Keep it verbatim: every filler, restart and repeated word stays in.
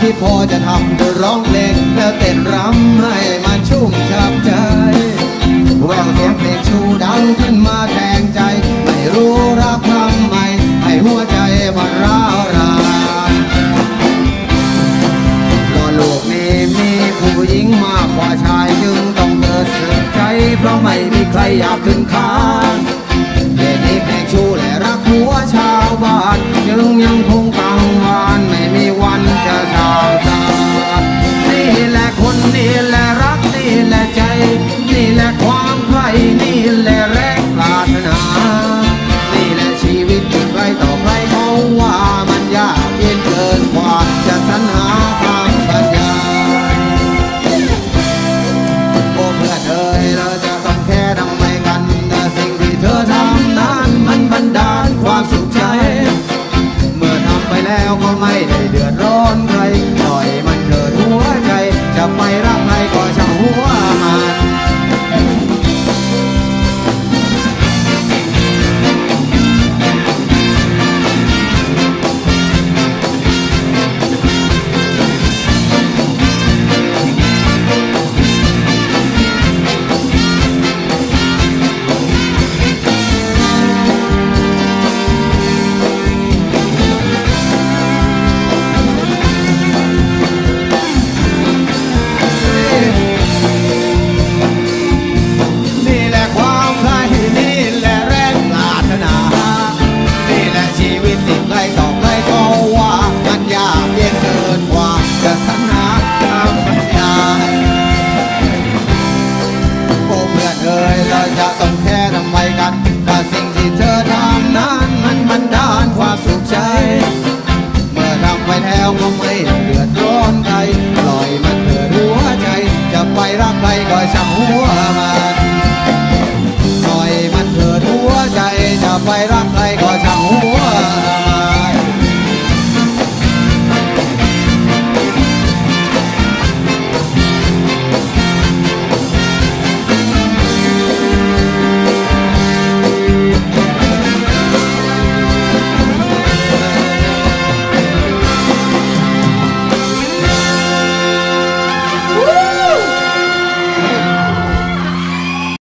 ที่พอจะทำคือร้องเพลงแล้วเต้นรำให้มันชุ่มชับใจแววเสียงเพลงชูดังขึ้นมาแทงใจไม่รู้รักทำไมให้หัวใจมันร้าวรานโลกโลกนี้มีผู้หญิงมากกว่าชายจึงต้องเกิดสึกใจเพราะไม่มีใครอยากขึ้นคานเดี๋ยวนี้เพลงชูและรักหัวชาวบ้านจึงยังคงกังวานไม่มีวันจะสางสานี่แหละคนนี่แหละรักนี่แหละใจนี่แหละความใคร่นี่แหละแรงปรารถนานี่แหละชีวิตที่ใครต่อใครเขาว่ามันยากเย็นเกินกว่าจะสรรหาทางปัญญาโอ้เพื่อนเอ๋ยเราจะต้องแค่ทำไมกันแต่สิ่งที่เธอทำนั้นมันบันดาลความสุขใจเมื่อทำไปแล้วก็ไม่ได้เดือดร้อนใครปล่อยมันเกิดหัวใจจะไปรักใครก็ช่างหัวมันจะต้องแค่ทำไมกันแต่สิ่งที่เธอทำนั้นมันบันดาลความสุขใจเมื่อทำไปแล้วก็ไม่เดือดร้อนใครปล่อยมันเถิดหัวใจจะไปรักใครก็ช่างหัวมันปล่อยมันเถิดหัวใจจะไปรัก